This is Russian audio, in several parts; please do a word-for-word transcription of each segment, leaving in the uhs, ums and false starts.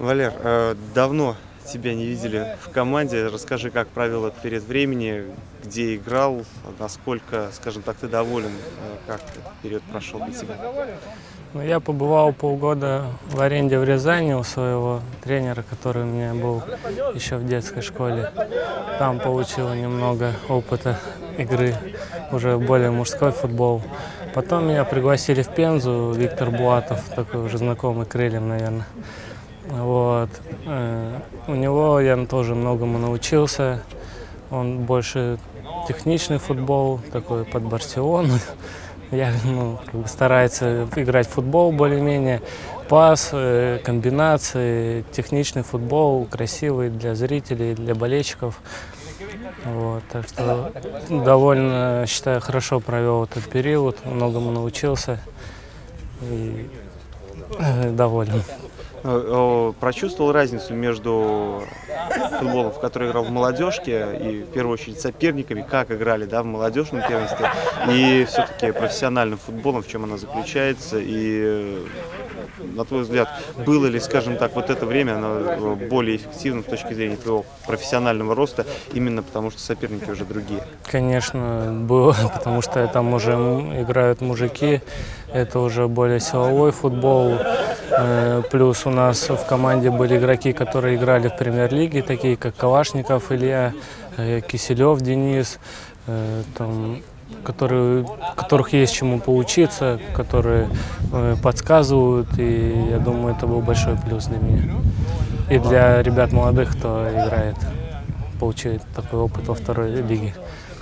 Валер, э, давно тебя не видели в команде. Расскажи, как провел этот период времени, где играл, насколько, скажем так, ты доволен, э, как этот период прошел для тебя? Ну, я побывал полгода в аренде в Рязани у своего тренера, который у меня был еще в детской школе. Там получил немного опыта игры, уже более мужской футбол. Потом меня пригласили в Пензу, Виктор Булатов, такой уже знакомый крыльям, наверное. Вот. У него я тоже многому научился. Он больше техничный футбол, такой под Барселону. Я, ну, как бы старается играть в футбол более-менее. Пас, комбинации, техничный футбол, красивый для зрителей, для болельщиков. Вот, так что довольно, считаю, хорошо провел этот период, многому научился и доволен. Прочувствовал разницу между футболом, в который играл в молодежке, и в первую очередь соперниками, как играли, да, в молодежном первенстве, и все-таки профессиональным футболом, в чем она заключается, и, на твой взгляд, было ли, скажем так, вот это время оно более эффективным с точки зрения твоего профессионального роста, именно потому что соперники уже другие? Конечно, было, потому что там уже играют мужики, это уже более силовой футбол. Плюс у нас в команде были игроки, которые играли в премьер-лиге, такие как Калашников Илья, Киселев Денис, там, которые, которых есть чему поучиться, которые подсказывают, и я думаю, это был большой плюс для меня. И для ребят молодых, кто играет, получает такой опыт во второй лиге.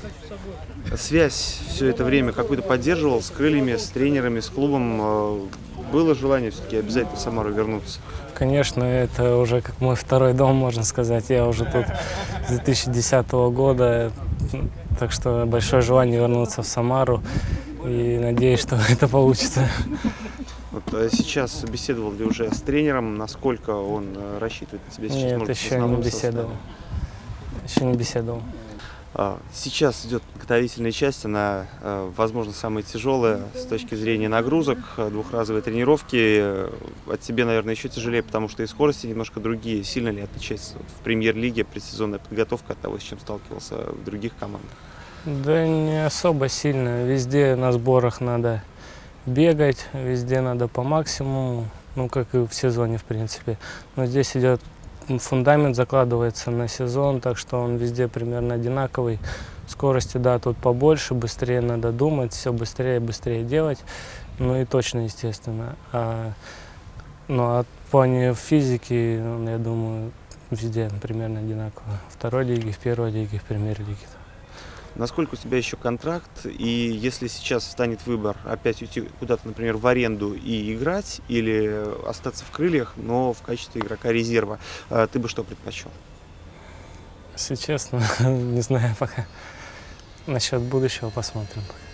Связь все это время какую-то поддерживал с крыльями, с тренерами, с клубом? Было желание все-таки обязательно в Самару вернуться? Конечно, это уже как мой второй дом, можно сказать. Я уже тут с две тысячи десятого года, так что большое желание вернуться в Самару. И надеюсь, что это получится. Вот, а сейчас беседовал ли уже с тренером? Насколько он рассчитывает на тебя сейчас? Нет, может, еще не беседовал. Еще не беседовал. Сейчас идет подготовительная часть, она, возможно, самая тяжелая с точки зрения нагрузок, двухразовые тренировки. От тебе, наверное, еще тяжелее, потому что и скорости немножко другие. Сильно ли отличается в премьер-лиге предсезонная подготовка от того, с чем сталкивался в других командах? Да не особо сильно. Везде на сборах надо бегать, везде надо по максимуму, ну, как и в сезоне, в принципе. Но здесь идет фундамент, закладывается на сезон, так что он везде примерно одинаковый. Скорости, да, тут побольше, быстрее надо думать, все быстрее и быстрее делать. Ну и точно, естественно. А, ну, а в плане физики, я думаю, везде примерно одинаково. В второй лиге, в первой лиге, в премьер-лиге. Насколько у тебя еще контракт, и если сейчас станет выбор опять уйти куда-то, например, в аренду и играть, или остаться в крыльях, но в качестве игрока резерва, ты бы что предпочел? Если честно, не знаю пока. Насчет будущего посмотрим.